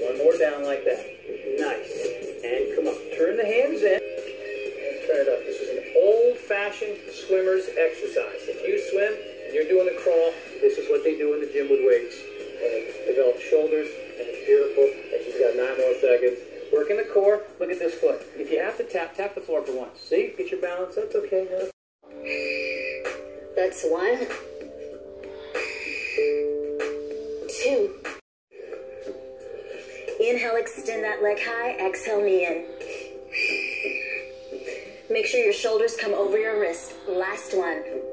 One more down like that. Nice. And come on. Turn the hands in. And turn it up. This is an old-fashioned swimmer's exercise. If you swim and you're doing a crawl, this is what they do in the gym with weights. And develop shoulders, and it's beautiful. And she's got 9 more seconds. Working the core. Look at this foot. If you have to tap the floor for once. See? Get your balance. That's okay. No. That's 1, 2. Inhale, extend that leg high. Exhale, knee in. Make sure your shoulders come over your wrist. Last one.